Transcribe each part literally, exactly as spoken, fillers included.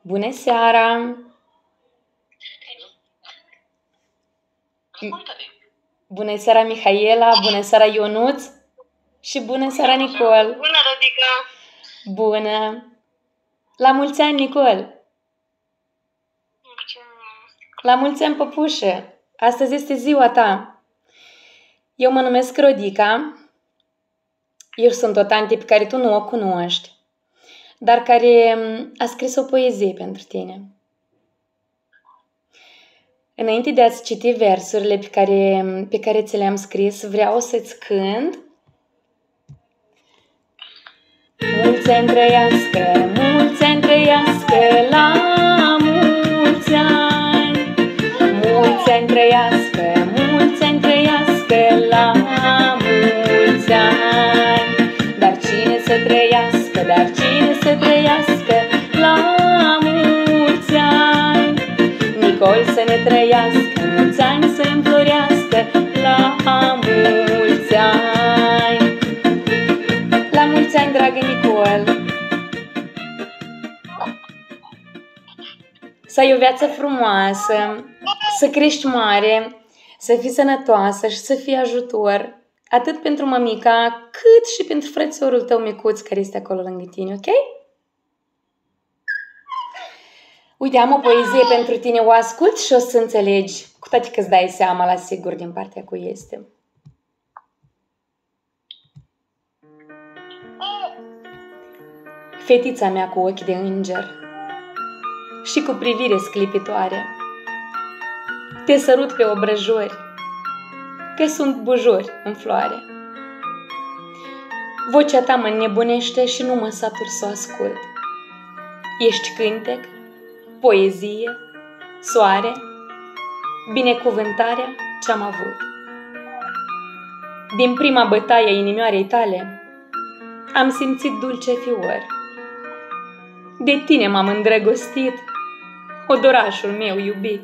Bună seara! Bună seara, Mihaela! Bună seara, Ionuț! Și bună seara, Nicol! Bună, Rodica! Bună! La mulți ani, Nicol! La mulți ani, păpușă! Astăzi este ziua ta! Eu mă numesc Rodica. Eu sunt o tante pe care tu nu o cunoști, dar care a scris o poezie pentru tine. Înainte de a-ți citi versurile pe care, pe care ți le-am scris, vreau să-ți cânt. Mulți ani trăiască, mulți ani trăiască, la mulți ani. Mulți ani trăiască, mulți ani trăiască, la mulți ani. Dar cine să trăiască, dar cine să trăiască, la mulți ani. Nicol să ne trăiască, mulți ani să înflorească, la mulți ani. La mulți ani, dragă Nicol! Să ai o viață frumoasă, să crești mare, să fii sănătoasă și să fii ajutor, atât pentru mămica, cât și pentru frățiorul tău micuț care este acolo lângă tine, ok? Uite, am o poezie pentru tine, o ascult și o să înțelegi, cu toate că îți dai seama la sigur din partea cui este. Fetița mea cu ochi de înger și cu privire sclipitoare, te sărut pe obrăjori, că sunt bujori în floare. Vocea ta mă înnebunește și nu mă satur să o ascult. Ești cântec, poezie, soare, binecuvântarea ce-am avut. Din prima bătaie a inimioarei tale am simțit dulce fior. De tine m-am îndrăgostit, odorașul meu iubit.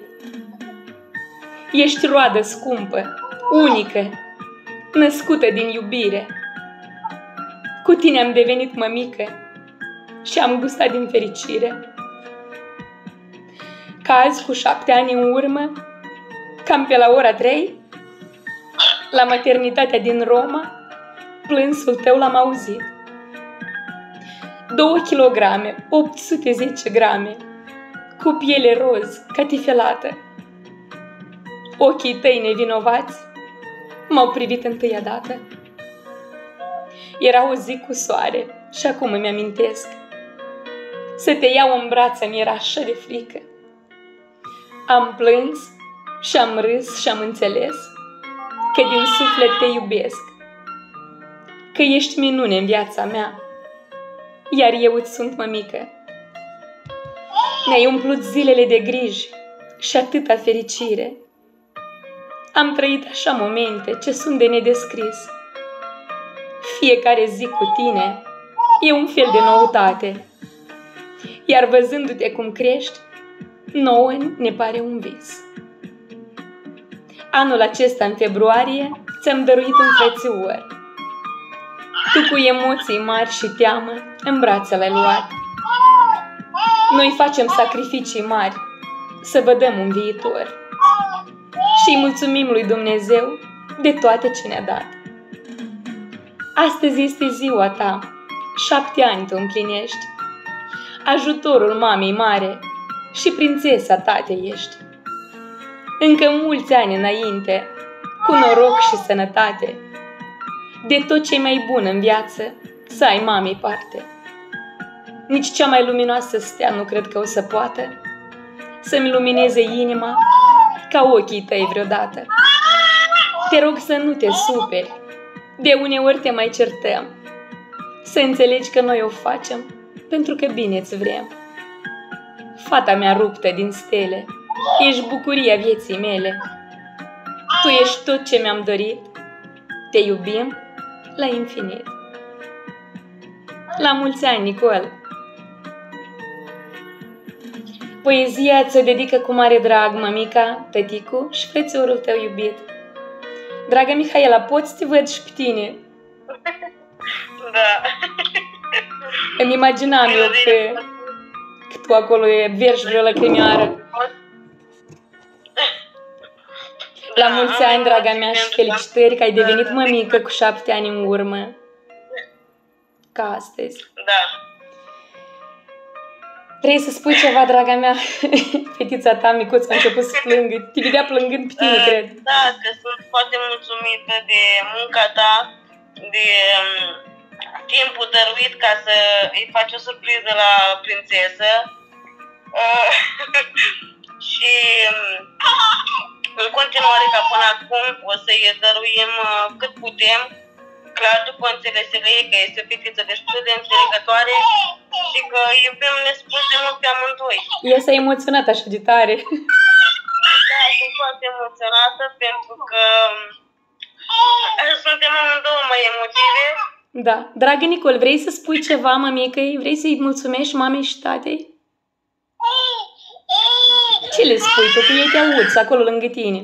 Ești roadă scumpă, unică, născută din iubire. Cu tine am devenit mămică și am gustat din fericire. Ca azi, cu șapte ani în urmă, cam pe la ora trei, la maternitatea din Roma, plânsul tău l-am auzit. Două kilograme, opt sute zece grame, cu piele roz, catifelată. Ochii tăi nevinovați m-au privit întâia dată. Era o zi cu soare și acum îmi amintesc. Să te iau în brațe mi era așa de frică. Am plâns și am râs și am înțeles că din suflet te iubesc, că ești minune în viața mea, iar eu îți sunt mămică. Ne-ai umplut zilele de griji și atâta fericire. Am trăit așa momente ce sunt de nedescris. Fiecare zi cu tine e un fel de noutate, iar văzându-te cum crești, nouă ne pare un vis. Anul acesta, în februarie, ți-am dăruit un frățior. Tu cu emoții mari și teamă în brațe l-ai luat. Noi facem sacrificii mari să vă dăm un viitor și îi mulțumim lui Dumnezeu de toate ce ne-a dat. Astăzi este ziua ta, șapte ani tu împlinești, ajutorul mamei mare și prințesa tate ești. Încă mulți ani înainte, cu noroc și sănătate, de tot ce mai bun în viață să ai mamei parte. Nici cea mai luminoasă stea nu cred că o să poată să-mi lumineze inima ca ochii tăi vreodată. Te rog să nu te superi, de uneori te mai certăm, să înțelegi că noi o facem pentru că bine-ți vrem. Fata mea ruptă din stele, ești bucuria vieții mele. Tu ești tot ce mi-am dorit, te iubim la infinit. La mulți ani, Nicol! Poezia ți-o dedică cu mare drag mămica, tăticu și frățiorul tău iubit. Dragă Mihaela, poți să te văd și pe tine? Da. Îmi imaginam eu că, că tu acolo vergi vreo lăcrimioară. La mulți ani, draga mea, și felicitări că ai devenit mămică cu șapte ani în urmă. Ca astăzi. Da. Vrei să spui ceva, draga mea? Fetița ta micuță a început să plângă. Te vedea plângând pe tine, cred. Da, că sunt foarte mulțumită de munca ta, de um, timpul dăruit ca să îi faci o surpriză la prințesă. Uh, și um, în continuare, ca până acum, o să-i dăruim uh, cât putem. Clar, după înțelesele ei, că este o fetiță destul de înțelegătoare și că iubim nespus de mult pe amândoi. E s-a emoționat așa de tare. Da, sunt foarte emoționată pentru că suntem amândouă mai emotive. Da. Dragă Nicol, vrei să spui ceva mămicăi? Vrei să-i mulțumești mamei și tatei? Ce le spui tu? Că ei te auzi acolo lângă tine.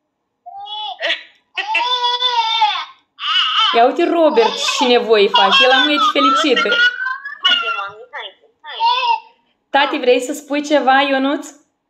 Ia uite Robert și nevoie faci, el am uitat fericită. Haide, mami, haide, haide. Tati, vrei să spui ceva, Ionuț?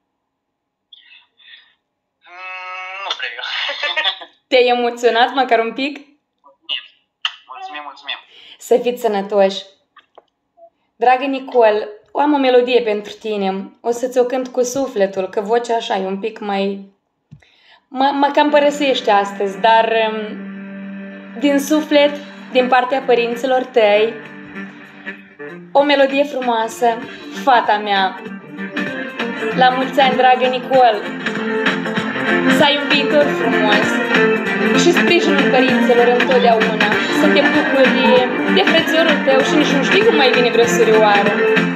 Mm, nu vreau. Te-ai emoționat măcar un pic? Mulțumim, mulțumim. Să fiți sănătoși. Dragă Nicol, am o melodie pentru tine. O să-ți o cânt cu sufletul, că vocea așa e un pic mai... Mă, mă cam părăsește astăzi, dar... din suflet, din partea părinților tăi, o melodie frumoasă, fata mea. La mulți ani, dragă Nicol, să ai un viitor frumos și sprijinul părinților întotdeauna, să te bucuri de frățiorul tău și nici nu știi cum mai vine vreo surioară.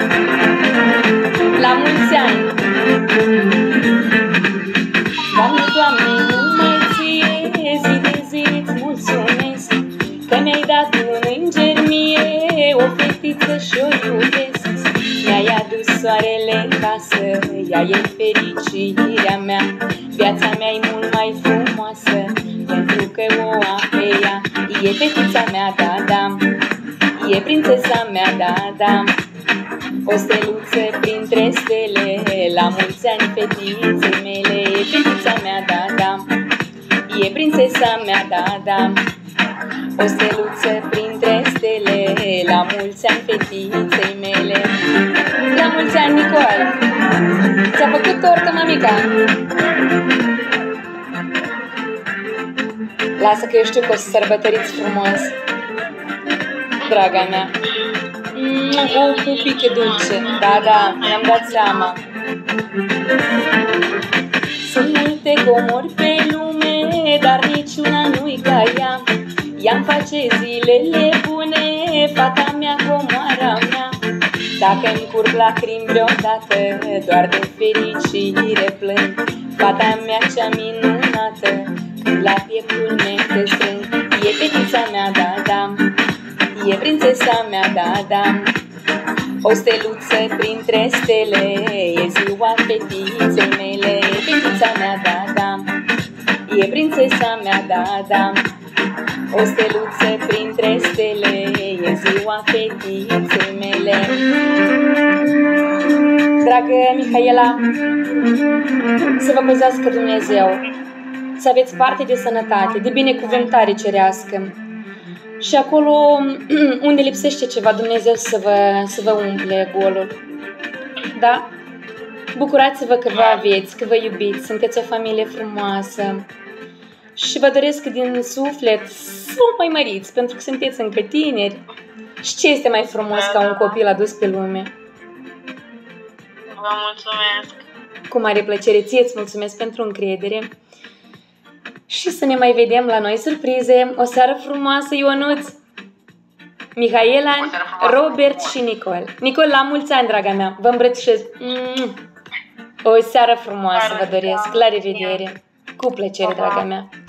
La mulți ani! Doamne, Doamne, numai ție, zi de zi îți mulțumesc că mi-ai dat un înger mie, o fetiță și-o iubesc. Mi-ai adus soarele în casă, ea e fericirea mea. Viața mea e mult mai frumoasă, pentru că o am pe ea. E fetița mea, da, da, e prințesa mea, da, da. O steluță printre stele, la mulți ani fetiței mele. E fetița mea, da, da, e prințesa mea, da, da. O steluță printre stele, la mulți ani fetiței mele. La mulți ani, Nicol! Ți-a făcut tortă, mamica? Lasă că eu știu că o să sărbătoriți frumos, draga mea. O pupică dulce, da, da, mi-am dat seama. Sunt multe comori pe lume, dar niciuna nu-i ca ea. Ea-mi face zilele bune, fata mea, comoara mea. Dacă-mi curg lacrimi vreodată, doar de fericire plâng. Fata mea cea minunată, când la pieptul meu te strâng. E fetița mea, da, da, e prințesa mea, da, da. O steluță printre stele, e ziua fetiței mele. E fetița mea, da, da, e prințesa mea, da, da. O steluță printre stele, e ziua fetiței mele. Dragă Mihaela, să vă păzească Dumnezeu, să aveți parte de sănătate, de binecuvântare cerească. Și acolo unde lipsește ceva, Dumnezeu să vă, să vă umple golul. Da? Bucurați-vă că vă aveți, că vă iubiți, sunteți o familie frumoasă. Și vă doresc din suflet să vă mai măriți, pentru că sunteți încă tineri. Și ce este mai frumos ca un copil adus pe lume? Vă mulțumesc! Cu mare plăcere, ție-ți mulțumesc pentru încredere. Și să ne mai vedem la noi surprize. O seară frumoasă, Ionuț, Mihaela, Robert și Nicol. Nicol, la mulți ani, draga mea. Vă îmbrățișez. O seară frumoasă vă doresc. La revedere. Cu plăcere, draga mea.